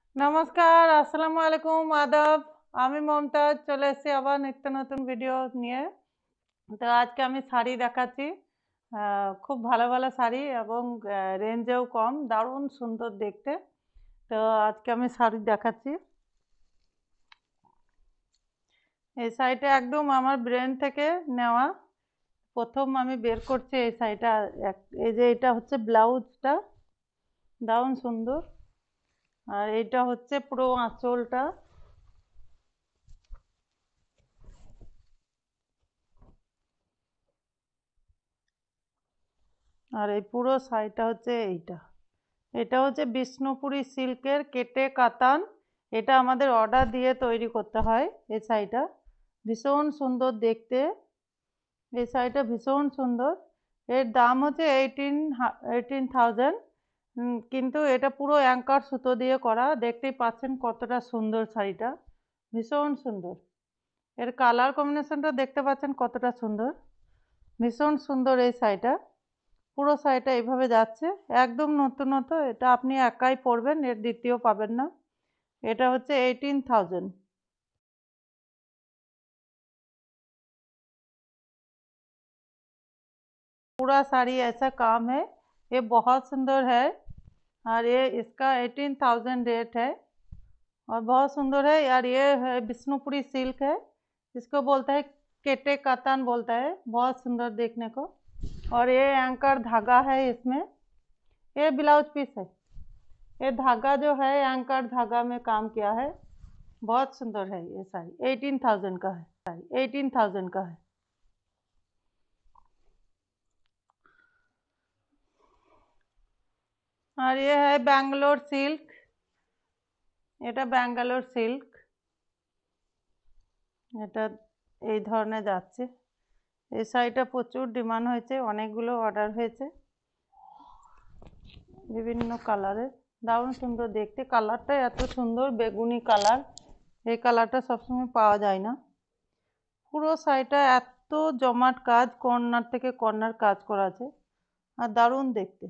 নমস্কার, আসসালামু আলাইকুম, আদাব। আমি মমতাজ চলে এসেছি আবার নিত্য নতুন ভিডিও নিয়ে। তো আজকে আমি শাড়ি দেখাচ্ছি। খুব ভালো ভালো শাড়ি এবং রেঞ্জেও কম, দারুণ সুন্দর দেখতে। তো আজকে আমি শাড়ি দেখাচ্ছি। এই শাড়িটা একদম আমার ব্রেন থেকে নেওয়া। প্রথম আমি বের করছি এই শাড়িটা। এই যে এটা হচ্ছে ব্লাউজটা, দারুণ সুন্দর। আর এটা হচ্ছে পুরো আঁচলটা। আর এই পুরো শাড়িটা হচ্ছে এইটা। এটা হচ্ছে বিষ্ণুপুরি সিল্কের কেটে কাতান। এটা আমাদের অর্ডার দিয়ে তৈরি করতে হয়। এই শাড়িটা ভীষণ সুন্দর দেখতে। এই শাড়িটা ভীষণ সুন্দর। এর দাম হচ্ছে 18,000। কিন্তু এটা পুরো অ্যাঙ্কার সুতো দিয়ে করা। দেখতেই পাচ্ছেন কতটা সুন্দর শাড়িটা, ভীষণ সুন্দর। এর কালার কম্বিনেশনটা দেখতে পাচ্ছেন কতটা সুন্দর, ভীষণ সুন্দর এই শাড়িটা। পুরো শাড়িটা এইভাবে যাচ্ছে, একদম নতুনত্ব। এটা আপনি একাই পরবেন, এর দ্বিতীয় পাবেন না। এটা হচ্ছে 18,000। पूरा साड़ी ऐसा काम है, ये बहुत सुंदर है। और ये इसका 18,000 रेट है और बहुत सुंदर है यार। ये है विष्णुपुरी सिल्क है, इसको बोलता है केटे कातान बोलता है। बहुत सुंदर देखने को। और ये एंकर धागा है इसमें। ये ब्लाउज पीस है। ये धागा जो है एंकर धागा में काम किया है। बहुत सुंदर है ये साड़ी। 18,000 का है, साड़ी 18,000 का है। और ये है बैंगलोर सिल्क। এটা ব্যাঙ্গালোর সিল্ক। এটা এই ধরনের যাচ্ছে। এই শাড়িটা প্রচুর ডিমান্ড হয়েছে, অনেকগুলো অর্ডার হয়েছে বিভিন্ন কালারের। দারুণ সুন্দর দেখতে, কালারটা এত সুন্দর বেগুনি কালার। এই কালারটা সবসময় পাওয়া যায় না। পুরো শাড়িটা এত জমাট কাজ, কর্নার থেকে কর্নার কাজ করা আছে। আর দারুণ দেখতে,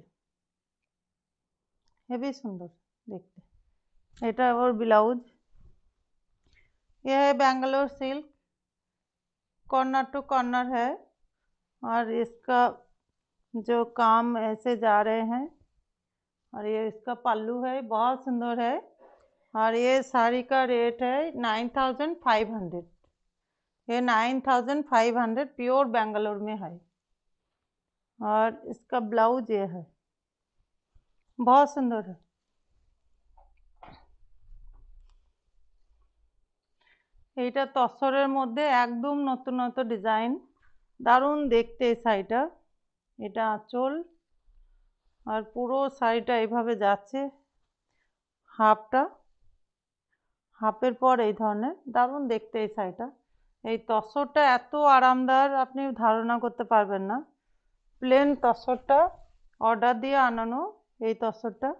হেবি সুন্দর দেখতে। এটা ওর ब्लाउज। यह है Bangalore silk, corner to corner है। और इसका जो काम ऐसे जा रहे हैं। और ये इसका पल्लू है, बहुत सुंदर है। और ये साड़ी का रेट है 9,500। ये 9,500 प्योर बेंगलोर में है। और इसका ब्लाउज ये है, बहुत सुंदर है। এইটা তসরের মধ্যে একদম নতুন নতুন ডিজাইন, দারুণ দেখতে এই শাড়িটা। এটা আঁচল। আর পুরো শাড়িটা এইভাবে যাচ্ছে। হাফটা, হাফের পর এই ধরনের দারুণ দেখতে এই শাড়িটা। এই তসরটা এত আরামদায়ক আপনি ধারণা করতে পারবেন না। প্লেন তসরটা অর্ডার দিয়ে আনানো। এই তসরটা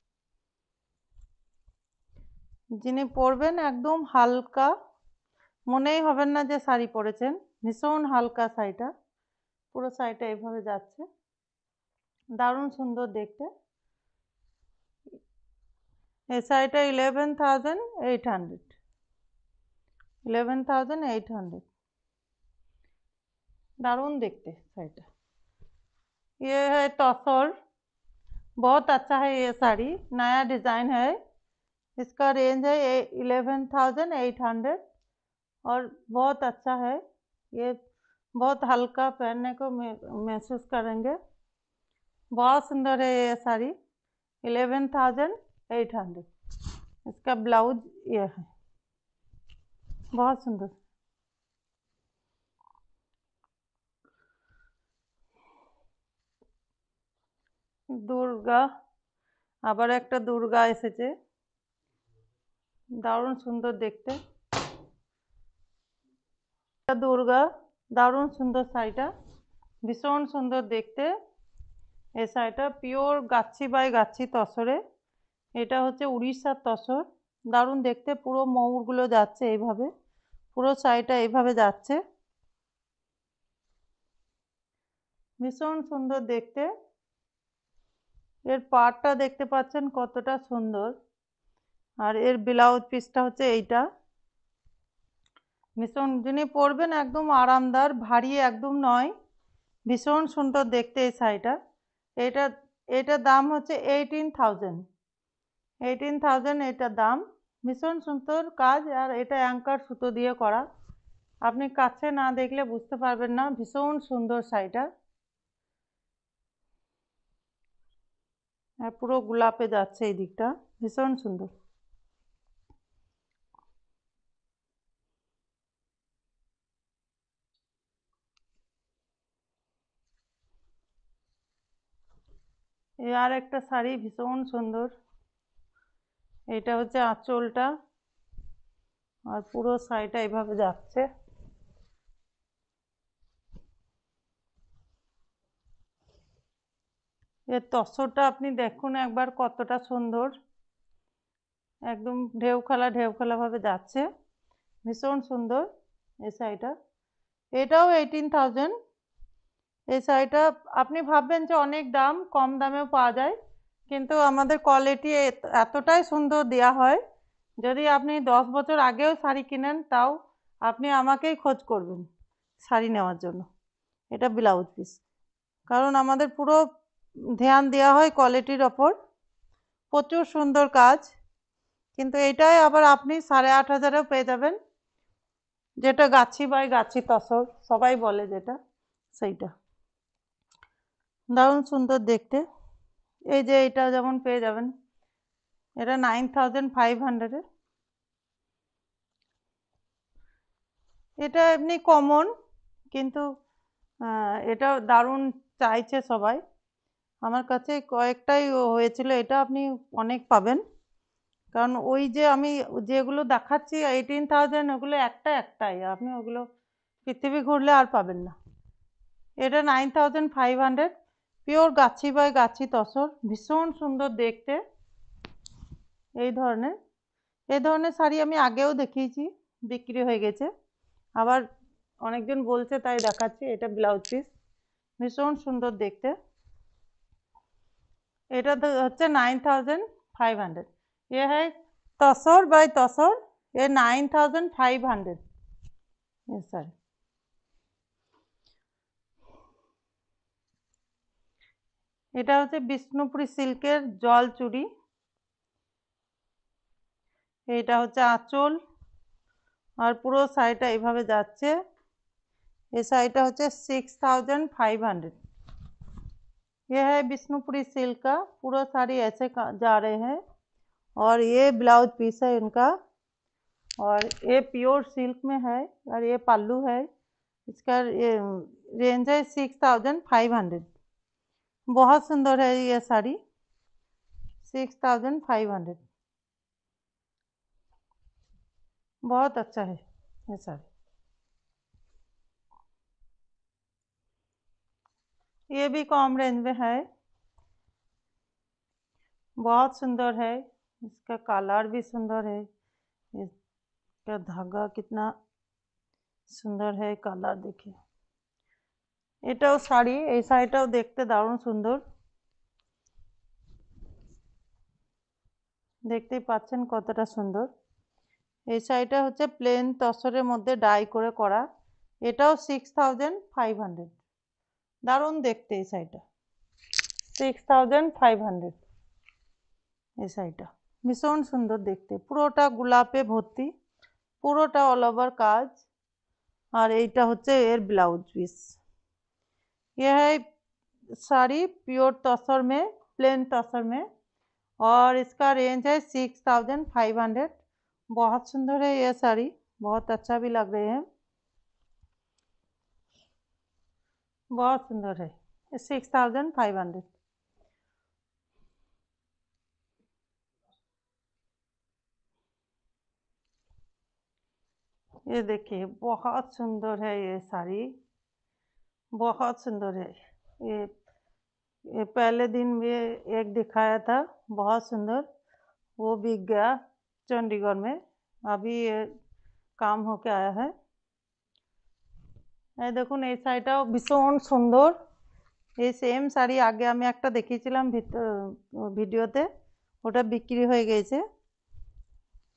যিনি পরবেন একদম হালকা, মনেই হবেন না যে শাড়ি পরেছেন। ভীষণ হালকা শাড়িটা। পুরো শাড়িটা এইভাবে যাচ্ছে, দারুণ সুন্দর দেখতে। এই শাড়িটা 11,800। 11,800। दारुण देखते साड़ीटा। ये है तसर, बहुत अच्छा है ये साड़ी, नया डिजाइन है। इसका रेंज है 11,800। और बहुत अच्छा है ये, बहुत हल्का पहनने को महसूस करेंगे। बहुत सुंदर है ये साड़ी। 11,800। इसका ब्लाउज ये है, बहुत सुंदर। দুর্গা, আবার একটা দুর্গা এসেছে, দারুণ সুন্দর দেখতে। দুর্গা, দারুণ সুন্দর শাড়িটা, ভীষণ সুন্দর দেখতে। এই শাড়িটা পিওর গাচ্ছি বাই গাচ্ছি তসরে। এটা হচ্ছে উড়িষ্যার তসর, দারুণ দেখতে। পুরো ময়ূরগুলো যাচ্ছে এইভাবে, পুরো শাড়িটা এইভাবে যাচ্ছে, ভীষণ সুন্দর দেখতে। এর পাড়টা দেখতে পাচ্ছেন কতটা সুন্দর। আর এর ব্লাউজ পিসটা হচ্ছে এইটা। ভীষণ, যিনি পরবেন একদম আরামদার, ভারী একদম নয়, ভীষণ সুন্দর দেখতে এই শাড়িটা। এটা এটার দাম হচ্ছে 18,000। 18,000 এটার দাম। ভীষণ সুন্দর কাজ, আর এটা অ্যাঙ্কার সুতো দিয়ে করা। আপনি কাছে না দেখলে বুঝতে পারবেন না, ভীষণ সুন্দর শাড়িটা। আর পুরো গোলাপে যাচ্ছে এই দিকটা, ভীষণ সুন্দর। আর একটা শাড়ি ভীষণ সুন্দর, এটা হচ্ছে আঁচলটা, আর পুরো শাড়িটা এইভাবে যাচ্ছে। এর তসরটা আপনি দেখুন একবার কতটা সুন্দর, একদম ঢেউ খেলা ভাবে যাচ্ছে, ভীষণ সুন্দর এই শাড়িটা। এটাও 18,000। এই শাড়িটা আপনি ভাববেন যে অনেক দাম, কম দামেও পাওয়া যায়, কিন্তু আমাদের কোয়ালিটি এতটাই সুন্দর দেয়া হয়, যদি আপনি 10 বছর আগেও শাড়ি কিনেন তাও আপনি আমাকেই খোঁজ করবেন শাড়ি নেওয়ার জন্য। এটা ব্লাউজ পিস, কারণ আমাদের পুরো ধ্যান দেওয়া হয় কোয়ালিটির ওপর, প্রচুর সুন্দর কাজ। কিন্তু এটাই আবার আপনি 8,500-এও পেয়ে যাবেন, যেটা গাছি বাই গাছি তসর সবাই বলে, যেটা সেইটা দারুণ সুন্দর দেখতে। এই যে এটা যেমন পেয়ে যাবেন, এটা 9,500-এ। এটা এমনি কমন, কিন্তু এটা দারুণ চাইছে সবাই। আমার কাছে কয়েকটাই হয়েছিল, এটা আপনি অনেক পাবেন, কারণ ওই যে আমি যেগুলো দেখাচ্ছি 18,000, ওগুলো একটাই, আপনি ওগুলো পৃথিবী ঘুরলে আর পাবেন না। এটা 9,500, পিওর গাছি বাই গাছি তসর, ভীষণ সুন্দর দেখতে। এই ধরনের শাড়ি আমি আগেও দেখিয়েছি, বিক্রি হয়ে গেছে, আবার অনেকজন বলছে তাই দেখাচ্ছি। এটা ব্লাউজ পিস, ভীষণ সুন্দর দেখতে। এটা তো হচ্ছে 9,500। ये है तसर बाय तसर, ये 9,500। ये सर এটা হচ্ছে বিষ্ণুপুরি সিল্কের জল চুড়ি। এটা হচ্ছে আঁচল, আর পুরো শাড়িটা এইভাবে যাচ্ছে। এই শাড়িটা হচ্ছে 6,500। ये है बिष्णुपुरी सिल्क का, पूरा साड़ी ऐसे जा रहे हैं, और ये ब्लाउज पीस है इनका, और ये प्योर सिल्क में है, और ये पल्लू है। इसका रेंज है 6,500। बहुत सुंदर है ये साड़ी, 6,500, बहुत अच्छा है ये साड़ी। ये भी कम रेंज में है, बहुत सुंदर है। इसका कलर भी सुंदर है, इसका धागा कितना सुंदर है, कलर देखिए। এটাও শাড়ি, এই শাড়িটাও দেখতে দারুণ সুন্দর, দেখতেই পাচ্ছেন কতটা সুন্দর। এই শাড়িটা হচ্ছে প্লেন তসরের মধ্যে ডাই করে করা, এটাও 6,500। দারুণ দেখতে এই শাড়িটা, 6,500। এই শাড়িটা ভীষণ সুন্দর দেখতে, পুরোটা গোলাপে ভর্তি, পুরোটা অল ওভার কাজ। আর এইটা হচ্ছে এর ব্লাউজ পিস। यह है साड़ी प्योर तसर में, प्लेन तसर में, और इसका रेंज है 6,500। बहुत सुंदर है ये साड़ी, बहुत अच्छा भी लग रहे हैं, बहुत सुंदर है। 6,500। ये देखिए बहुत सुंदर है ये साड़ी, बहुत सुंदर है। ये पहले दिन में एक दिखाया था, बहुत सुंदर, वो बिक गया चंडीगढ़ में, अभी ये काम होके आया है। এই দেখুন এই শাড়িটাও ভীষণ সুন্দর। এই সেম শাড়ি আগে আমি একটা দেখিয়েছিলাম ভিডিওতে, ওটা বিক্রি হয়ে গেছে।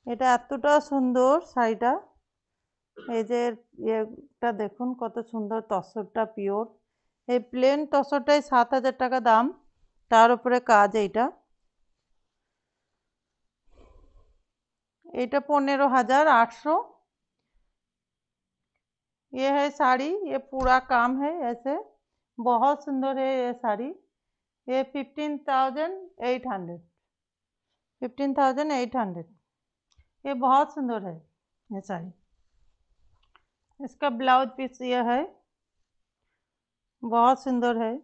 এটা এতটা সুন্দর শাড়িটা, এই যে এটা দেখুন কত সুন্দর, তসরটা পিওর। এই প্লেন তসরটাই 7,000 টাকা দাম, তার উপরে কাজ। এটা 15,800। ये है साड़ी, ये पूरा काम है ऐसे, बहुत सुंदर है ये साड़ी। ये 15,800, 15,800। ये बहुत सुंदर है ये साड़ी। इसका ब्लाउज पीस ये है, बहुत सुंदर है।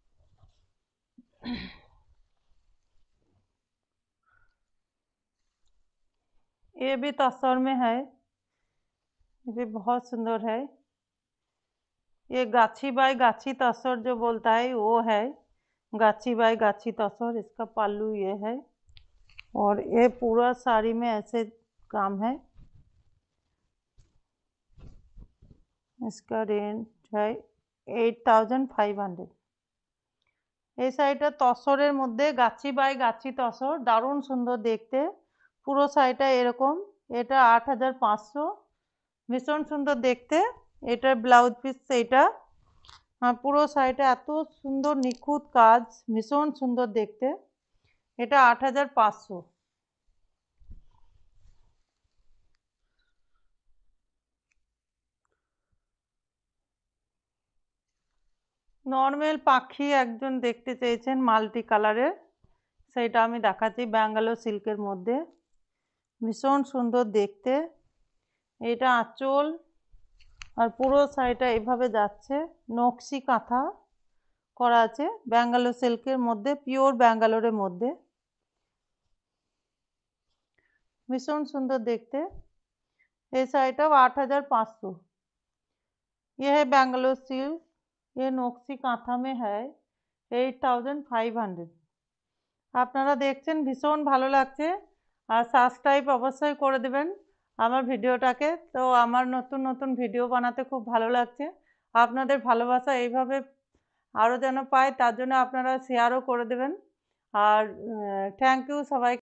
ये भी तस्सर में है, ये भी बहुत सुंदर है। ये गाछी बाई गाछी तस्सर जो बोलता है वो है, गाछी बाई गाछी तस्सर। इसका पल्लू ये है, और ये पूरा साड़ी में ऐसे काम है। इसका रेंज है 8,500। এই শাড়িটা তসরের মধ্যে গাছি বাই গাছি তসর, দারুণ সুন্দর দেখতে। পুরো শাড়িটা এরকম। এটা 8,500, ভীষণ সুন্দর দেখতে। এটার ব্লাউজ পিস এইটা। পুরো শাড়িটা এত সুন্দর নিখুঁত কাজ, ভীষণ সুন্দর দেখতে। এটা 8,500। নর্মাল পাখি একজন দেখতে চেয়েছেন মাল্টি কালারের, সেইটা আমি দেখাচ্ছি ব্যাঙ্গালোর সিল্কের মধ্যে, ভীষণ সুন্দর দেখতে। এটা আঁচল, আর পুরো শাড়িটা এইভাবে যাচ্ছে, নকশি কাঁথা করা আছে ব্যাঙ্গালোর সিল্কের মধ্যে, পিওর ব্যাঙ্গালোরের মধ্যে, ভীষণ সুন্দর দেখতে। এই শাড়িটাও 8,500। यह है बैंगलोर सिल्क, ये नक्शी कांथा में है, 8,500। আপনারা দেখছেন, ভীষণ ভালো লাগছে। আর সাবস্ক্রাইব অবশ্যই করে দেবেন আমার ভিডিওটাকে। তো আমার নতুন নতুন ভিডিও বানাতে খুব ভালো লাগছে। আপনাদের ভালোবাসা এইভাবে আরও যেন পাই, তার জন্য আপনারা শেয়ারও করে দেবেন। আর থ্যাংক ইউ সবাই।